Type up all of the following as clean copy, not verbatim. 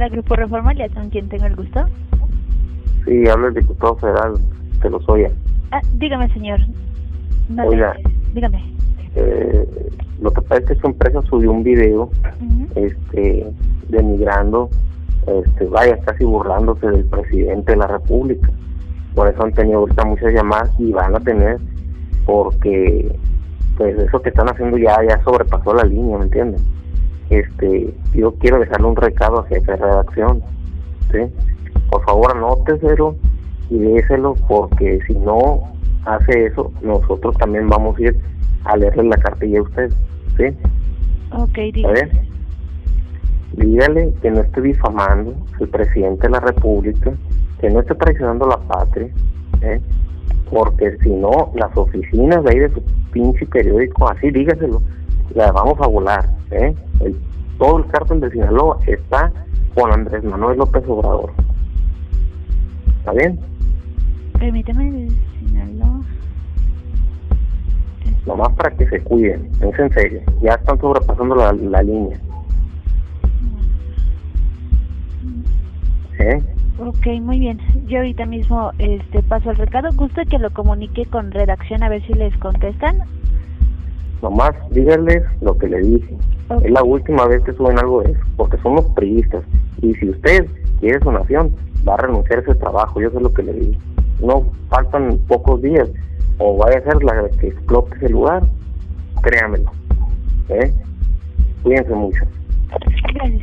Hola, Grupo Reforma, ¿ya con quién tengo el gusto? Sí, habla el diputado federal de Lozoya. Dígame, señor. No Oiga, dígame. Lo que pasa es que su empresa subió un video, denigrando, vaya, casi burlándose del presidente de la República. Por eso han tenido ahorita muchas llamadas y van a tener, porque pues eso que están haciendo ya sobrepasó la línea, ¿me entienden? Yo quiero dejarle un recado hacia esa redacción, ¿sí? Por favor, anóteselo y déselo, porque si no hace eso, nosotros también vamos a ir a leerle la cartilla a usted, ¿sí? Ok, dígale. Dígale que no esté difamando al presidente de la República, que no esté traicionando la patria, porque si no, las oficinas de ahí de su pinche periódico, así dígaselo, las vamos a volar, todo el cártel de Sinaloa está con Andrés Manuel López Obrador. ¿Está bien? Permítame, el Sinaloa. Nomás para que se cuiden, es en serio, ya están sobrepasando la línea. Ok, muy bien. Yo ahorita mismo paso el recado. ¿Gusta que lo comunique con redacción a ver si les contestan? Nomás díganles lo que le dije. Okay. Es la última vez que suben algo de eso, porque son los priistas. Y si usted quiere su nación, va a renunciar a ese trabajo. Yo sé lo que le digo. No faltan pocos días, o vaya a ser la que explote ese lugar. Créanmelo. Cuídense mucho. Gracias.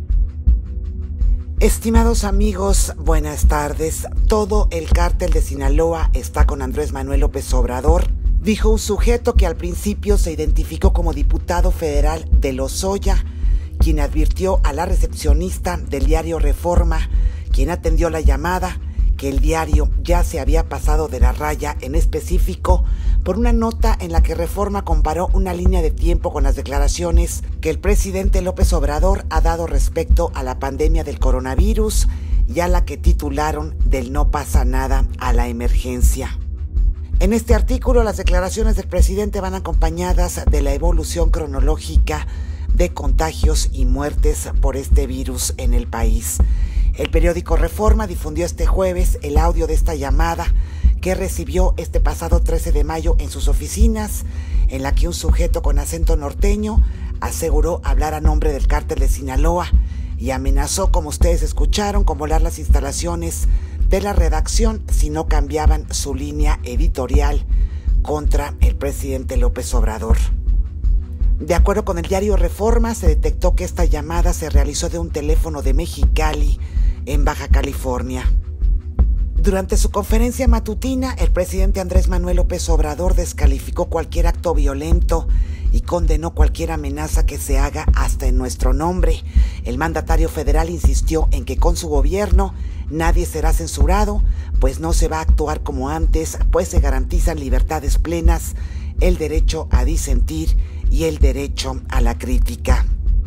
Estimados amigos, buenas tardes. Todo el cártel de Sinaloa está con Andrés Manuel López Obrador, dijo un sujeto que al principio se identificó como diputado federal de Lozoya, quien advirtió a la recepcionista del diario Reforma, quien atendió la llamada, que el diario ya se había pasado de la raya, en específico por una nota en la que Reforma comparó una línea de tiempo con las declaraciones que el presidente López Obrador ha dado respecto a la pandemia del coronavirus y a la que titularon del no pasa nada a la emergencia. En este artículo, las declaraciones del presidente van acompañadas de la evolución cronológica de contagios y muertes por este virus en el país. El periódico Reforma difundió este jueves el audio de esta llamada que recibió este pasado 13 de mayo en sus oficinas, en la que un sujeto con acento norteño aseguró hablar a nombre del cártel de Sinaloa y amenazó, como ustedes escucharon, con volar las instalaciones de la redacción si no cambiaban su línea editorial contra el presidente López Obrador. De acuerdo con el diario Reforma, se detectó que esta llamada se realizó de un teléfono de Mexicali, en Baja California. Durante su conferencia matutina, el presidente Andrés Manuel López Obrador descalificó cualquier acto violento y condenó cualquier amenaza que se haga hasta en nuestro nombre. El mandatario federal insistió en que con su gobierno nadie será censurado, pues no se va a actuar como antes, pues se garantizan libertades plenas, el derecho a disentir y el derecho a la crítica.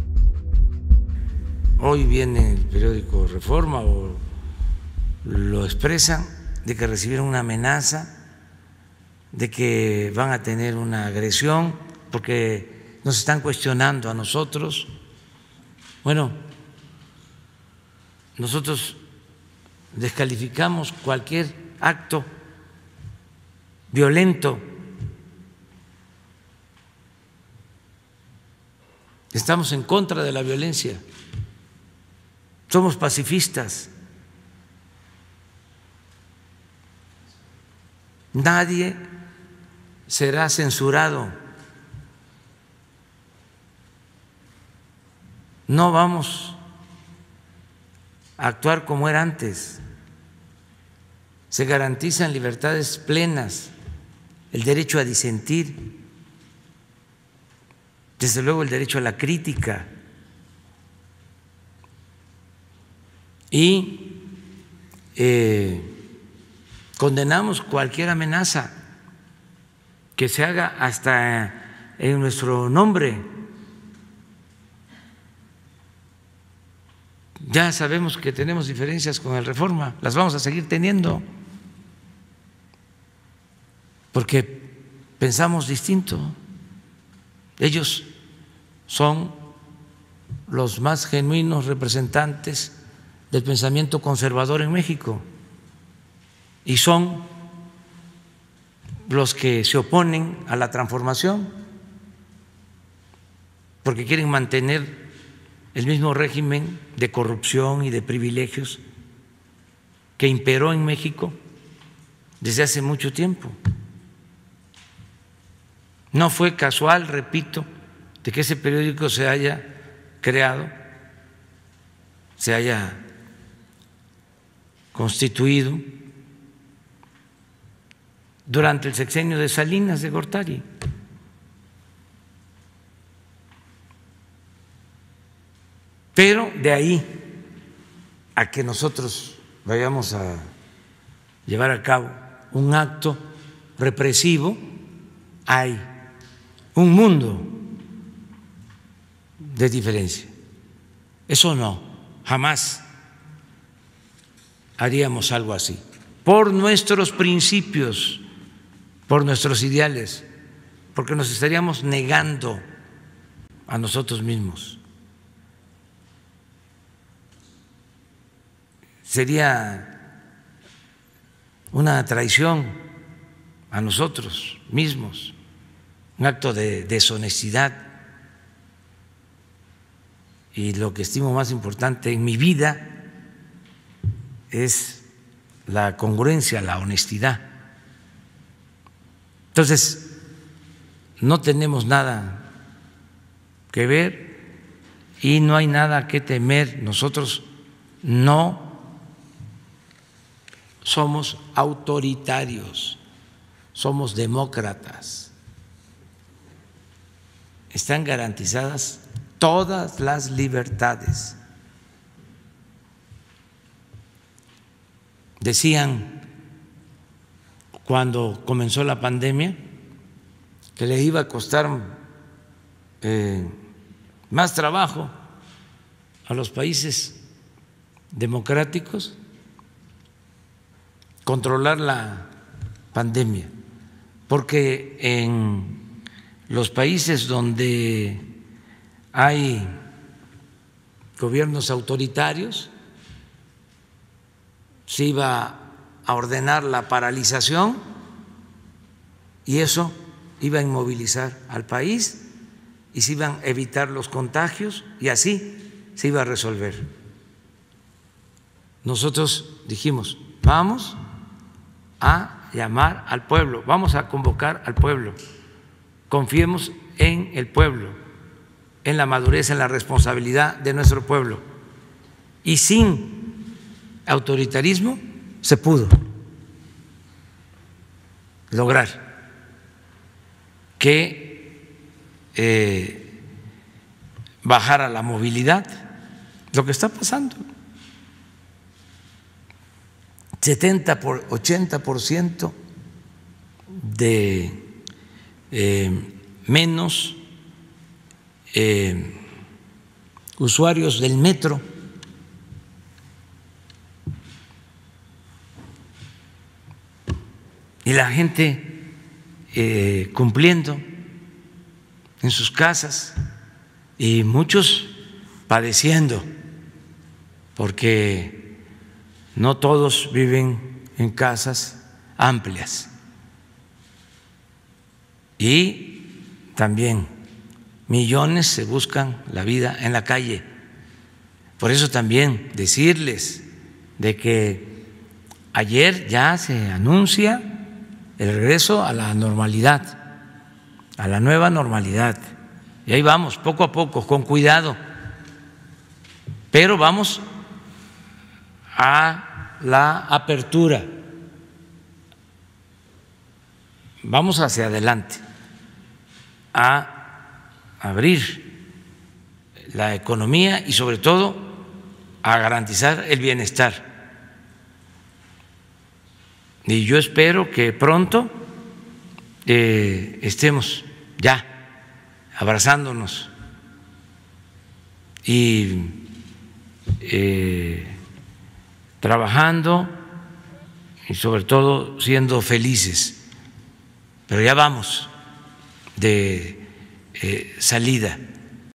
Hoy viene el periódico Reforma o lo expresan de que recibieron una amenaza, de que van a tener una agresión porque nos están cuestionando a nosotros. Bueno, nosotros descalificamos cualquier acto violento. Estamos en contra de la violencia. Somos pacifistas. Nadie será censurado. No vamos a actuar como era antes. Se garantizan libertades plenas, el derecho a disentir, desde luego el derecho a la crítica. Y condenamos cualquier amenaza que se haga hasta en nuestro nombre. Ya sabemos que tenemos diferencias con el Reforma, las vamos a seguir teniendo, porque pensamos distinto. Ellos son los más genuinos representantes del pensamiento conservador en México y son los que se oponen a la transformación porque quieren mantener el mismo régimen de corrupción y de privilegios que imperó en México desde hace mucho tiempo. No fue casual, repito, de que ese periódico se haya creado, se haya constituido durante el sexenio de Salinas de Gortari. Pero de ahí a que nosotros vayamos a llevar a cabo un acto represivo, hay un mundo de diferencia. Eso no, jamás haríamos algo así. Por nuestros principios, por nuestros ideales, porque nos estaríamos negando a nosotros mismos. Sería una traición a nosotros mismos, un acto de deshonestidad. Y lo que estimo más importante en mi vida es la congruencia, la honestidad. Entonces, no tenemos nada que ver y no hay nada que temer. Nosotros no somos autoritarios, somos demócratas. Están garantizadas todas las libertades. Decían cuando comenzó la pandemia que les iba a costar más trabajo a los países democráticos controlar la pandemia, porque en los países donde hay gobiernos autoritarios se iba a ordenar la paralización y eso iba a inmovilizar al país y se iban a evitar los contagios y así se iba a resolver. Nosotros dijimos, vamos a llamar al pueblo, vamos a convocar al pueblo, confiemos en el pueblo, en la madurez, en la responsabilidad de nuestro pueblo. Y sin autoritarismo se pudo lograr que bajara la movilidad, lo que está pasando. 80% de menos usuarios del metro. Y la gente cumpliendo en sus casas y muchos padeciendo, porque no todos viven en casas amplias. Y también millones se buscan la vida en la calle. Por eso también decirles de que ayer ya se anuncia el regreso a la normalidad, a la nueva normalidad. Y ahí vamos, poco a poco, con cuidado, pero vamos a la apertura, vamos hacia adelante, a abrir la economía y sobre todo a garantizar el bienestar. Y yo espero que pronto estemos ya abrazándonos y trabajando y sobre todo siendo felices. Pero ya vamos de salida.